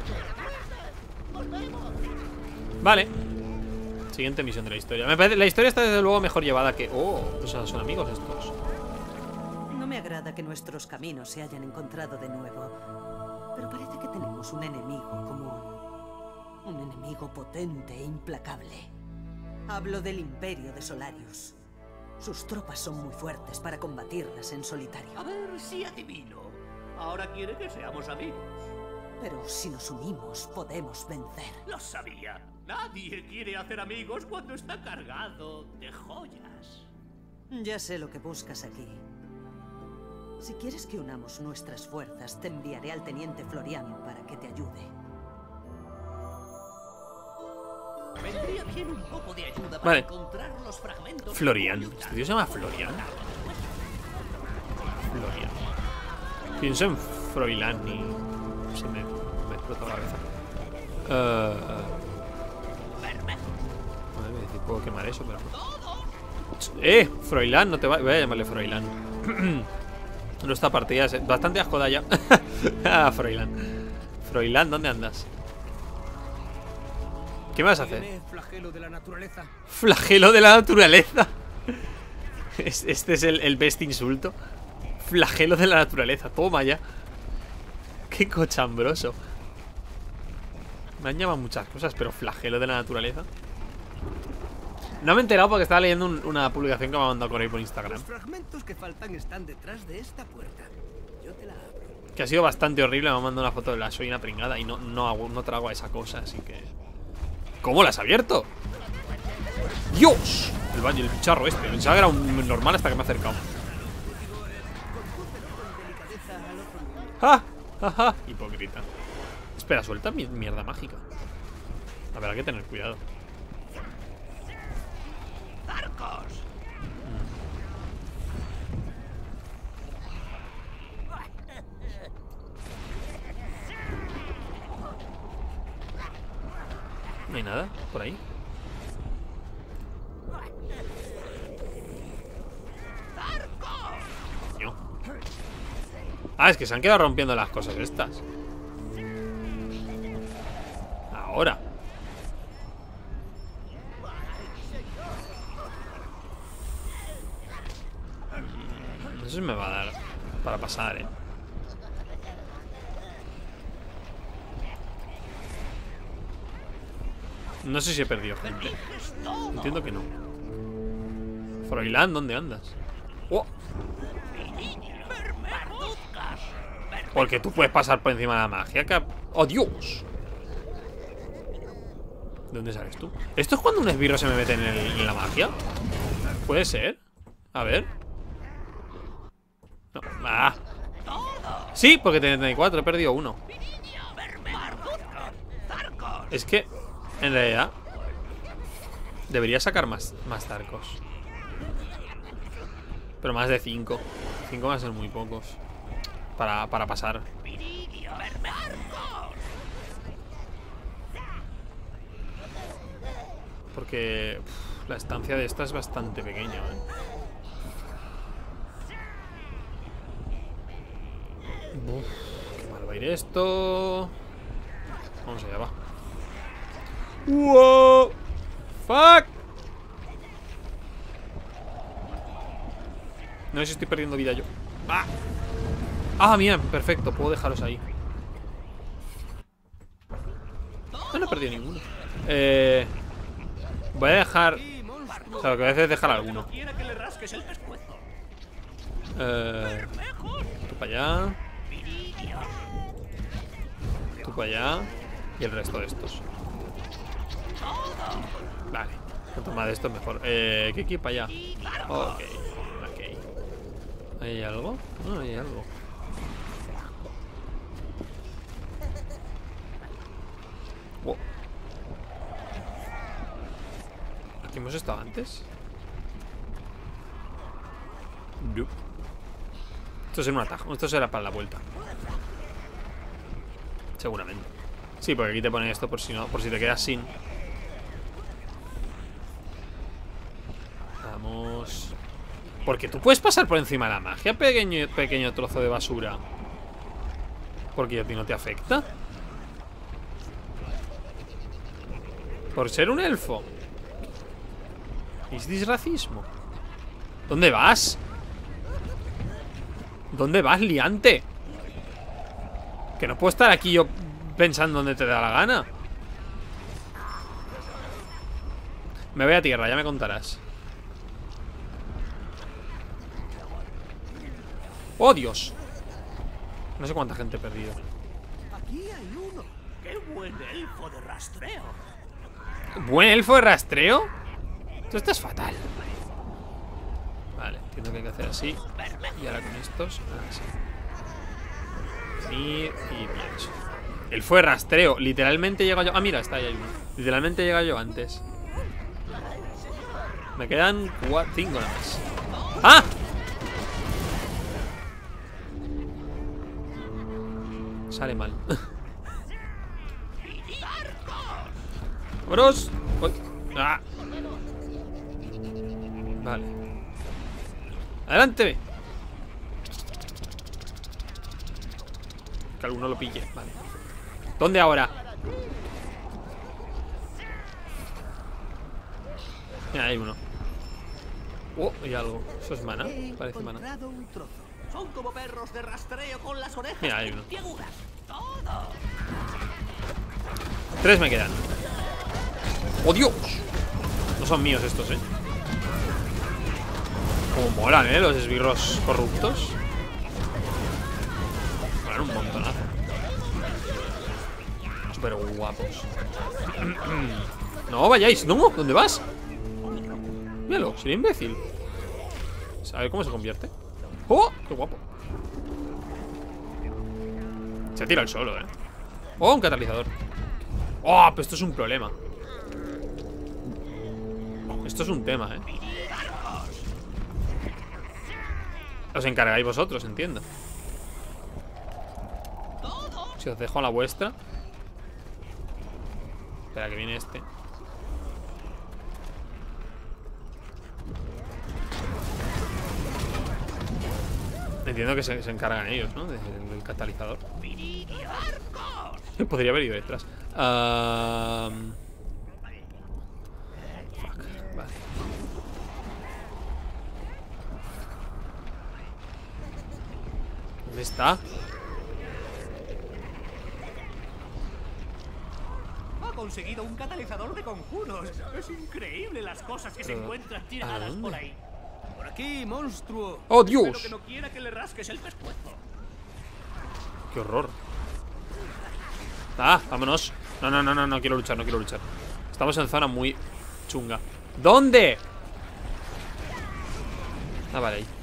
Vale. Siguiente misión de la historia. Me parece, la historia está desde luego mejor llevada que... Oh, pues son amigos estos. No me agrada que nuestros caminos se hayan encontrado de nuevo. Pero parece que tenemos un enemigo común. Un enemigo potente e implacable. Hablo del Imperio de Solarius. Sus tropas son muy fuertes para combatirlas en solitario. A ver si adivino. Ahora quiere que seamos amigos. Pero si nos unimos, podemos vencer. Lo sabía. Nadie quiere hacer amigos cuando está cargado de joyas. Ya sé lo que buscas aquí. Si quieres que unamos nuestras fuerzas, te enviaré al teniente Florian para que te ayude. Vendría bien un poco de ayuda para Vale. encontrar los fragmentos. Florian. ¿Este tío se llama Florian? Florian. Pienso en Froilán y... Se me explotó la cabeza. A ver, si puedo quemar eso, pero... Froilán, no te va... Voy a llamarle Froilán. Nuestra partida es bastante ascoda ya. Ah, Froilán. Froilán, ¿dónde andas? ¿Qué me vas a hacer? Flagelo de la naturaleza. Flagelo de la naturaleza. Este es el best insulto. Flagelo de la naturaleza. Toma ya. Qué cochambroso. Me han llamado muchas cosas, pero flagelo de la naturaleza. No me he enterado porque estaba leyendo una publicación que me ha mandado Corey por Instagram. Los fragmentos que faltan están detrás de esta puerta. Yo te la abro. Que ha sido bastante horrible. Me ha mandado una foto de la soy una pringada y no trago a esa cosa, así que... ¿Cómo la has abierto? ¡Dios! El bicharro este. Pensaba que era un normal hasta que me ha acercado. ¡Ja! ¡Ja, ja! Hipócrita. Espera, suelta mierda mágica. A ver, hay que tener cuidado. No hay nada por ahí. No. Ah, es que se han quedado rompiendo las cosas estas. Ahora. No sé si me va a dar para pasar, No sé si he perdido gente. Entiendo que no. Froilán, ¿dónde andas? ¡Oh! Porque tú puedes pasar por encima de la magia. ¡Oh, Dios! ¿De dónde sales tú? ¿Esto es cuando un esbirro se me mete en la magia? ¿Puede ser? A ver. No. ¡Ah! Sí, porque tenía 34, he perdido uno. Es que, en realidad, debería sacar más Zarcos. Pero más de 5. 5 van a ser muy pocos. Para pasar. Porque la estancia de esta es bastante pequeña, ¿eh? Qué mal va a ir esto. Vamos allá, va. ¡Wow! ¡Fuck! No sé si estoy perdiendo vida yo. ¡Ah! ¡Ah, mira! Perfecto, puedo dejaros ahí. No he perdido ninguno. Voy a dejar... O sea, lo que voy a hacer es dejar alguno. Tú para allá. Tú para allá. Y el resto de estos. Vale. Cuanto más de esto mejor. ¿Qué equipa allá? Ok. ¿Hay algo? No, hay algo. Wow. ¿Aquí hemos estado antes? No. Esto es en un atajo. Esto será para la vuelta. Seguramente. Sí, porque aquí te pone esto por si no, por si te quedas sin. Vamos. Porque tú puedes pasar por encima de la magia, pequeño trozo de basura. Porque a ti no te afecta. Por ser un elfo. ¿Es disracismo? ¿Dónde vas? ¿Dónde vas, liante? Que no puedo estar aquí yo pensando donde te da la gana. Me voy a tierra, ya me contarás. ¡Oh, Dios! No sé cuánta gente he perdido. Aquí hay uno. ¡Qué buen elfo de rastreo! ¿Buen elfo de rastreo? Esto estás fatal. Vale, entiendo que hay que hacer así. Y ahora con estos, así. Y pienso. Elfo de rastreo. Literalmente llega yo. Ah, mira, está ahí uno. Literalmente llega yo antes. Me quedan 5 nada más. ¡Ah! Sale mal. ¡Vámonos! ¡Ah! Vale. ¡Adelante! Que alguno lo pille. Vale. ¿Dónde ahora? Mira, hay uno. Oh, hay algo. Eso es mana. Parece mana. Son como perros de rastreo con las orejas. Mira, hay uno. Todo. 3 me quedan. ¡Oh, Dios! No son míos estos, ¿eh? Como molan, ¿eh? Los esbirros corruptos. Molan un montonazo. Súper guapos. No vayáis, no. ¿Dónde vas? Míralo, sería imbécil. A ver cómo se convierte. ¡Oh! ¡Qué guapo! Se ha tirado el solo, ¿eh? ¡Oh! Un catalizador. ¡Oh! Pero esto es un problema. Esto es un tema, ¿eh? Os encargáis vosotros, entiendo. Si os dejo a la vuestra. Espera, que viene este. Entiendo que se encargan ellos, ¿no? Del catalizador. Podría haber ido detrás. Fuck, vale. ¿Dónde está? Ha conseguido un catalizador de conjuros. Es increíble las cosas que se encuentran tiradas por ahí. Por aquí, monstruo. ¡Oh, Dios! Espero que no quiera que le rasques el pescuezo. ¡Qué horror! ¡Ah! ¡Vámonos! No quiero luchar, no quiero luchar. Estamos en zona muy chunga. ¿Dónde? Ah, vale, ahí.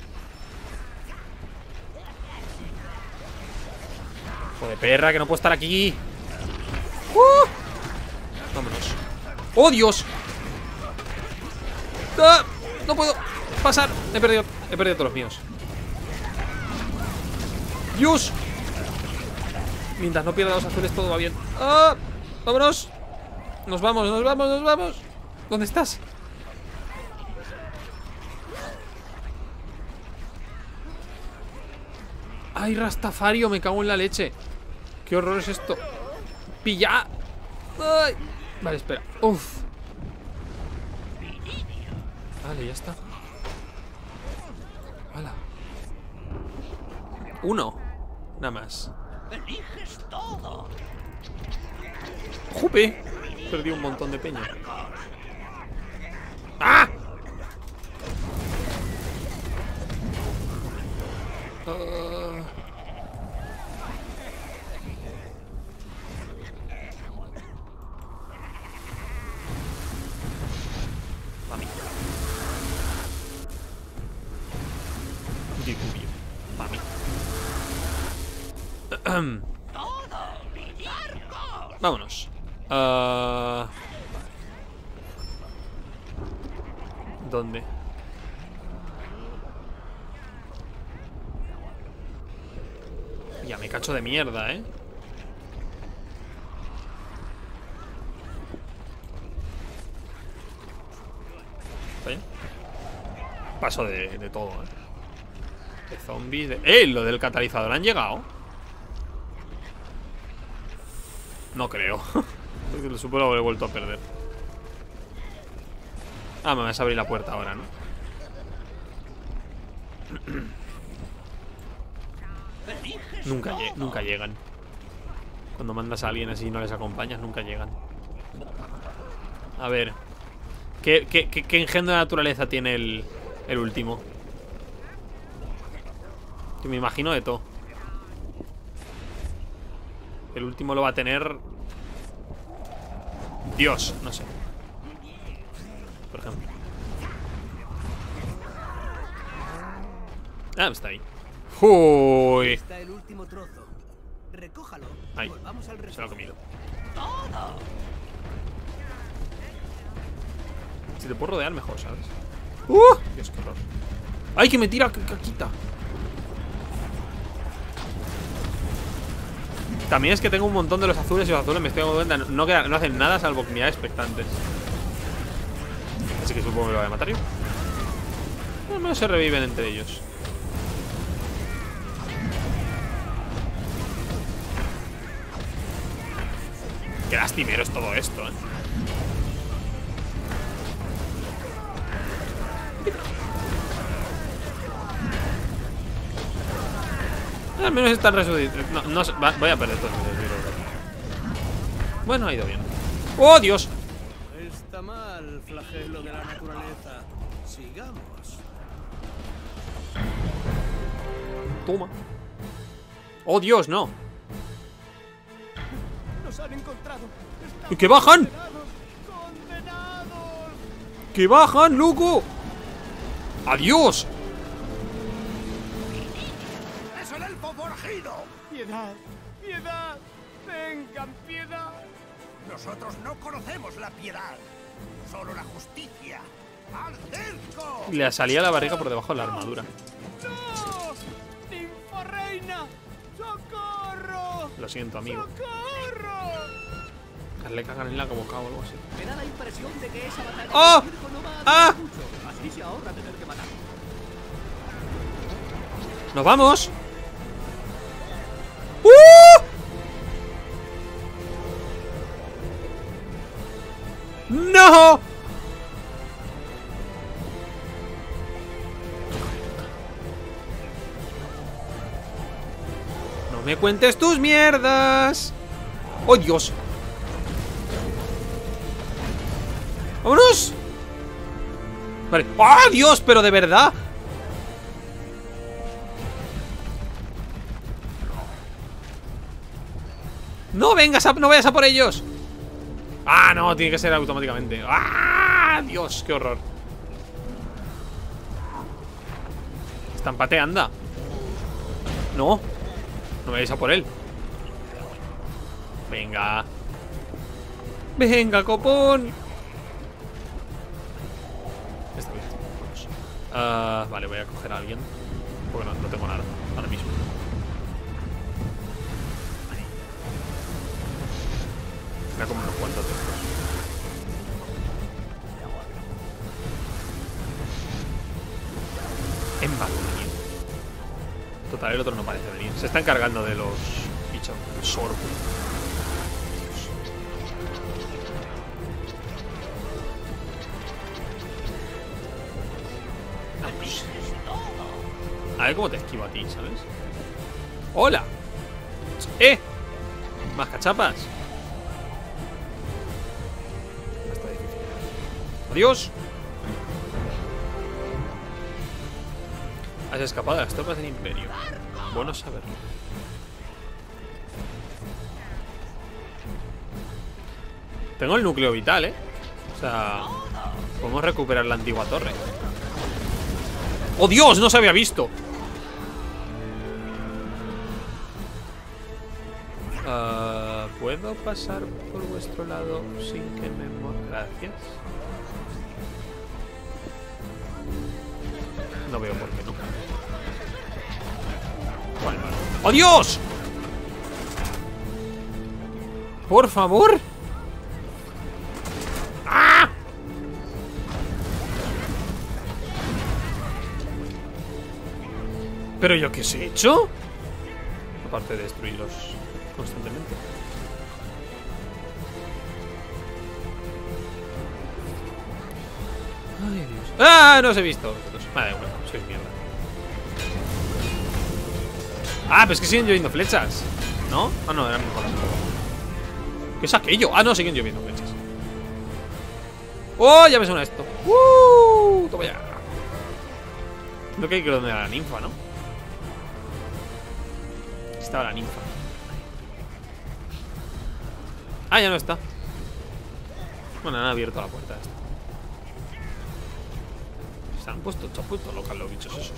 Joder, perra, que no puedo estar aquí. Vámonos. ¡Oh, Dios! ¡Ah! No puedo pasar. He perdido He perdido todos los míos. ¡Dios! Mientras no pierda los azules todo va bien. ¡Ah! ¡Vámonos! Nos vamos, nos vamos, nos vamos. ¿Dónde estás? ¡Ay, Rastafario! Me cago en la leche. ¿Qué horror es esto? ¡Pilla! ¡Ay! Vale, espera. ¡Uf! Vale, ya está. ¡Hala! Uno. Nada más. Eliges todo. ¡Jupe! Perdí un montón de peña. ¡Ah! Mami. Diluvio. Mami. Vámonos. ¿Dónde? Ya me cacho de mierda, ¿eh? ¿Está bien? Paso de todo, ¿eh? De zombies, de... Lo del catalizador, ¿han llegado? No creo. Supongo que lo he vuelto a perder. Ah, me vas a abrir la puerta ahora, ¿no? Nunca llegan. Cuando mandas a alguien así y no les acompañas, nunca llegan. A ver. ¿Qué engendro de naturaleza tiene el último? Que me imagino de todo. El último lo va a tener... Dios, no sé. Por ejemplo. Ah, está ahí. ¡Uy! Está el último trozo. Recójalo. Ahí, Volvamos al se lo ha comido. Todo. Si te puedo rodear mejor, ¿sabes? Dios, qué horror. ¡Ay, que me tira caquita! También es que tengo un montón de los azules y los azules me estoy dando cuenta. No hacen nada salvo mirar expectantes. Así que supongo que lo voy a matar yo. Al menos se reviven entre ellos. Qué lastimero es todo esto, ¿eh? Al menos están resucitados. No, voy a perder todos mis desvíos. Bueno, ha ido bien. ¡Oh, Dios! Está mal, flagelo de la naturaleza. Sigamos. Toma. ¡Oh, Dios, no! Nos han encontrado. ¡Y que bajan! ¡Condenados! ¡Que bajan, loco! ¡Adiós! ¡Es el elfo forajido! ¡Piedad! ¡Piedad! ¡Vengan, piedad! Nosotros no conocemos la piedad, solo la justicia. ¡Al cerco! Le salía la barriga por debajo de la armadura. ¡No! ¡Ninfa reina! ¡Socorro! Lo siento, amigo. ¡Socorro! Le cagan en la boca o algo así. Me da la impresión de que esa batalla ¡Oh! de circo no va a ¡Ah! durar mucho. Así se ahorra tener que matar. ¡Nos vamos! ¡No! ¡No me cuentes tus mierdas! ¡Oh, Dios! ¡Vámonos! Vale. ¡Oh, Dios! Pero de verdad. ¡No vengas no vayas a por ellos! ¡Ah, no! Tiene que ser automáticamente. ¡Ah! ¡Dios! ¡Qué horror! Estampate, anda. No. No vayáis a por él. Venga. Venga, copón. Está bien. Vale, voy a coger a alguien. Porque no tengo nada ahora mismo. Voy a comer unos cuantos de estos. Embatido. Total, el otro no parece venir. Se está encargando de los bichos. Sorbo. A ver cómo te esquivo a ti, ¿sabes? ¡Hola! Más cachapas. Está difícil. ¡Adiós! Has escapado de las tropas del Imperio. Bueno saberlo. Tengo el núcleo vital, ¿eh? O sea, podemos recuperar la antigua torre. ¡Oh, Dios! No se había visto. ¿Puedo pasar por vuestro lado sin que me gracias? No veo por qué no. Bueno. ¡Oh, Dios! ¡Por favor! ¡Ah! ¿Pero yo qué os he hecho? Aparte de destruirlos constantemente. Ay, Dios. ¡Ah! No os he visto. Vale, bueno, sois mierda. Ah, pero es que siguen lloviendo flechas, ¿no? Ah, no, eran mejor. ¿Qué es aquello? Ah, no, siguen lloviendo flechas. ¡Oh! Ya me suena esto. Toma ya. Creo que hay que donde era la ninfa, ¿no? Estaba la ninfa. Ah, ya no está. Bueno, han abierto la puerta esta. Se han puesto locas los bichos esos.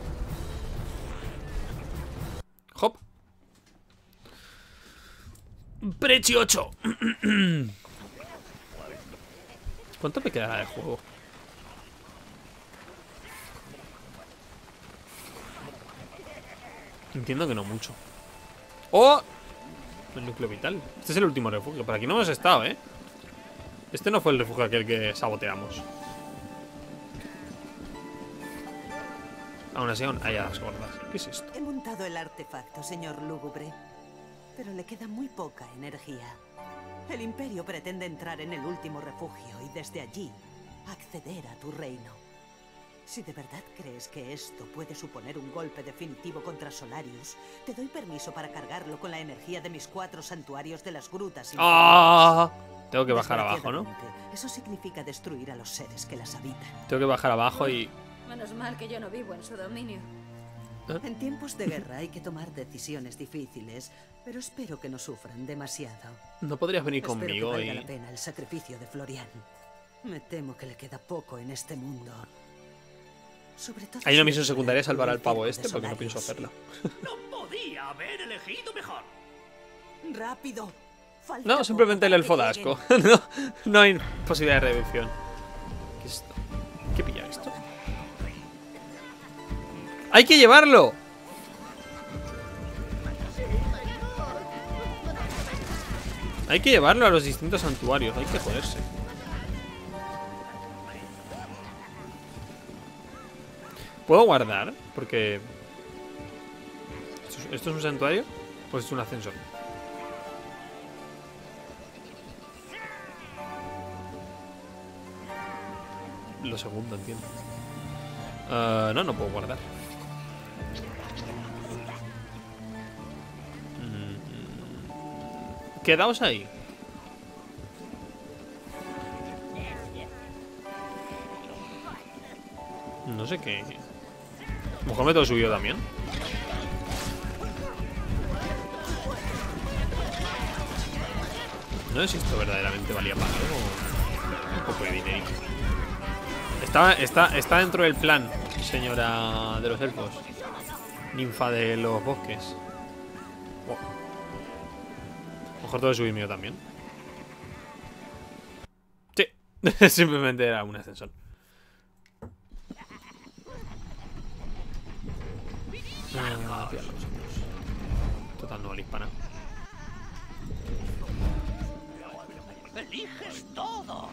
Hop. Precio 8. ¿Cuánto me queda de juego? Entiendo que no mucho. ¡Oh! El núcleo vital. Este es el último refugio. Por aquí no hemos estado, ¿eh? Este no fue el refugio aquel que saboteamos. Aún así, hay alas gordas. ¿Qué es esto? He montado el artefacto, señor lúgubre, pero le queda muy poca energía. El Imperio pretende entrar en el último refugio y desde allí acceder a tu reino. Si de verdad crees que esto puede suponer un golpe definitivo contra Solarius, te doy permiso para cargarlo con la energía de mis 4 santuarios de las grutas. ¡Ah! Tengo que bajar abajo, ¿no? Eso significa destruir a los seres que las habitan. Tengo que bajar abajo y... Menos mal que yo no vivo en su dominio. En tiempos de guerra hay que tomar decisiones difíciles, pero espero que no sufran demasiado. No podrías venir Espero conmigo que valga y... la pena el sacrificio de Florian. Me temo que le queda poco en este mundo. Sobre todo Hay una si misión secundaria, fuera salvar al el pavo circo este, de porque no pienso Solarius. hacerla. No podía haber elegido mejor. ¡Rápido! Falta No, simplemente el poco elfo da para que asco. No hay posibilidad de redención. ¿Qué es esto? ¿Qué pilla esto? ¡Hay que llevarlo! Hay que llevarlo a los distintos santuarios. Hay que joderse. ¿Puedo guardar? Porque... ¿Esto es un santuario? ¿O es un ascensor? Lo segundo, entiendo. No puedo guardar. Quedaos ahí. No sé qué. A lo mejor me tengo subido también. No sé si esto verdaderamente valía para algo. Un poco de dinero. Está dentro del plan, señora de los elfos. Ninfa de los bosques. Oh. A lo mejor tengo que subir mío también. Sí. Simplemente era un ascensor. Pillarlo vosotros. Total, no vale hispana. ¡Eliges todo!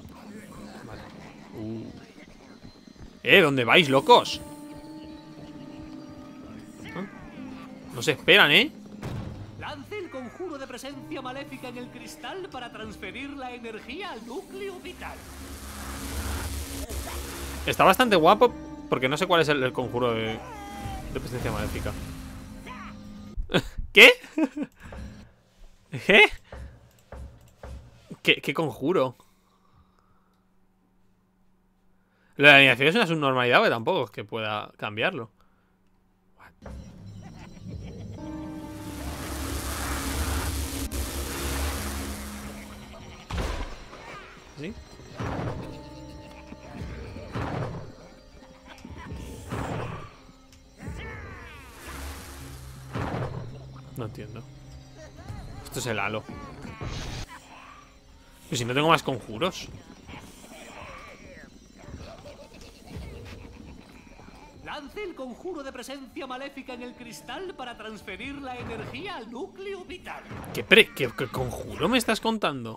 ¿Dónde vais, locos? No se esperan, Lance el conjuro de presencia maléfica en el cristal para transferir la energía al núcleo vital. Está bastante guapo, porque no sé cuál es el conjuro de presencia maléfica. ¿Qué? ¿Qué conjuro? La alineación es una subnormalidad, que tampoco es que pueda cambiarlo. ¿Sí? No entiendo. Esto es el halo. Pero si no tengo más conjuros. Lance el conjuro de presencia maléfica en el cristal para transferir la energía al núcleo vital. ¿Qué conjuro me estás contando?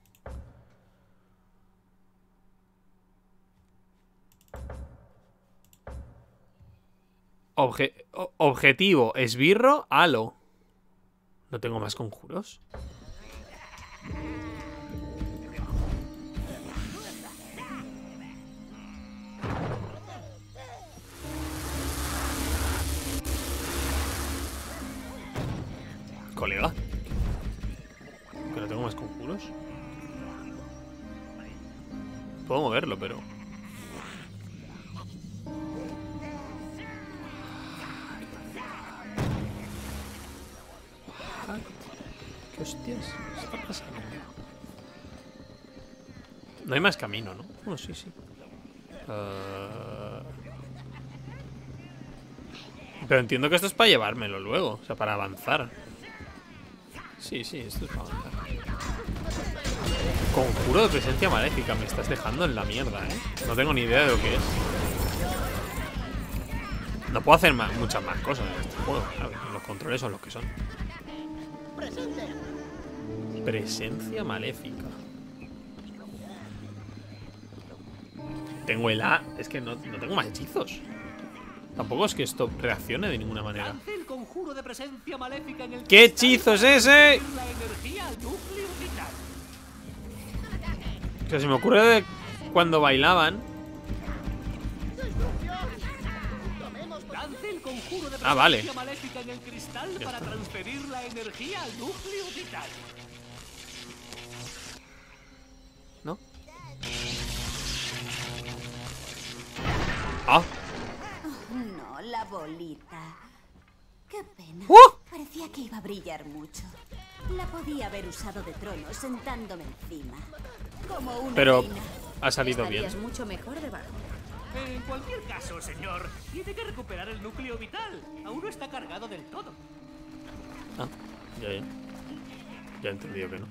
Objetivo, esbirro, halo. ¿No tengo más conjuros? Colega. ¿Que no tengo más conjuros? Puedo moverlo, pero... ¿Qué hostias está pasando? No hay más camino, ¿no? Bueno, sí, sí. Pero entiendo que esto es para llevármelo luego. O sea, para avanzar. Sí, sí, esto es para avanzar. Conjuro de presencia maléfica. Me estás dejando en la mierda, ¿eh? No tengo ni idea de lo que es. No puedo hacer muchas más cosas en este juego, ¿sabes? Los controles son los que son. Presencia maléfica. Tengo el A. Es que no tengo más hechizos. Tampoco es que esto reaccione de ninguna manera. ¿Qué hechizo es ese? O sea, se me ocurre de cuando bailaban. Ah, vale. ¿No? Ah. No, la bolita. Qué pena. Parecía que iba a brillar mucho. La podía haber usado de trono sentándome encima. Como una Pero reina. ha salido bien. Estarías mucho mejor debajo. En cualquier caso, señor, tiene que recuperar el núcleo vital. Aún no está cargado del todo. Ah, ya. Ya he entendido que no.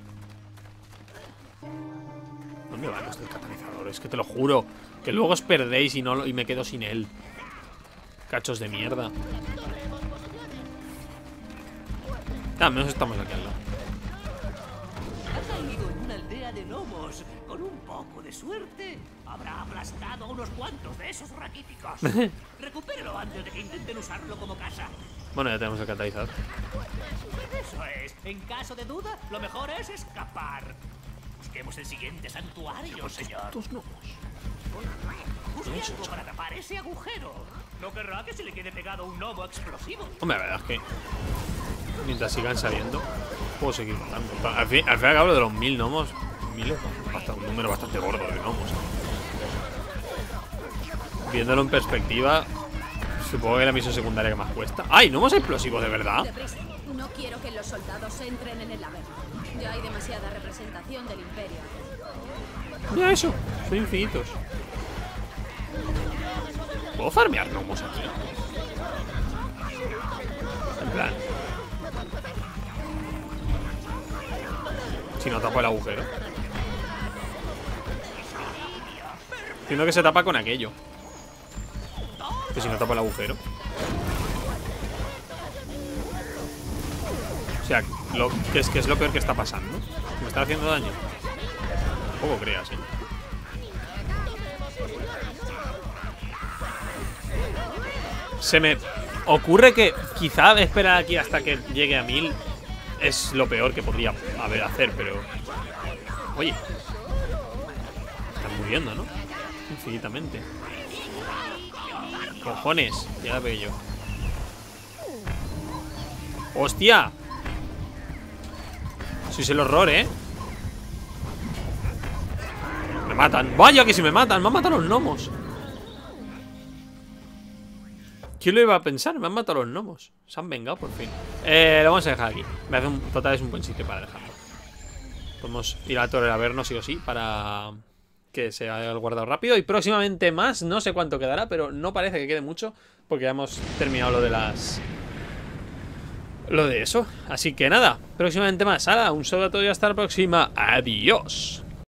¿Dónde van estos catalizadores? Que te lo juro. Que luego os perdéis y me quedo sin él. Cachos de mierda. Al menos estamos aquí al lado. Ha caído en una aldea de gnomos. Con un poco de suerte, habrá aplastado a unos cuantos de esos raquíticos. Recupérelo antes de que intenten usarlo como casa. Bueno, ya tenemos el catalizador. Eso es. En caso de duda, lo mejor es escapar. Busquemos el siguiente santuario, señor. Estos gnomos. Busque algo para tapar ese agujero. No querrá que se le quede pegado un gnomo explosivo. Hombre, la verdad es que mientras sigan saliendo, puedo seguir matando. Al fin y al cabo de los 1000 gnomos, 1000 es un número bastante gordo de gnomos. Viéndolo en perspectiva, supongo que es la misión secundaria que más cuesta. ¡Ay, gnomos explosivos de verdad! Deprisa. No quiero que los soldados entren en el laberinto. Ya hay demasiada representación del imperio. Mira eso, son infinitos. ¿Puedo farmear gnomos aquí? En plan, si no tapo el agujero. Entiendo que se tapa con aquello. Que si no tapo el agujero. que es lo peor que está pasando. Me está haciendo daño. Poco creas, ¿eh? Se me ocurre que quizá esperar aquí hasta que llegue a 1000 es lo peor que podría hacer, pero... Oye, están muriendo, ¿no? Infinitamente. Cojones, ya la veo yo. ¡Hostia! Sois el horror, ¿eh? Me matan. ¡Vaya que si me matan! Me han matado los gnomos. ¿Quién lo iba a pensar? Me han matado los gnomos. Se han vengado por fin. Lo vamos a dejar aquí. Total, es un buen sitio para dejarlo. Podemos ir a la torre a vernos sí o sí para que se haya guardado rápido. Y próximamente más. No sé cuánto quedará, pero no parece que quede mucho, porque ya hemos terminado lo de las... Lo de eso. Así que nada, próximamente más. Ahora, un saludo a todos y hasta la próxima. Adiós.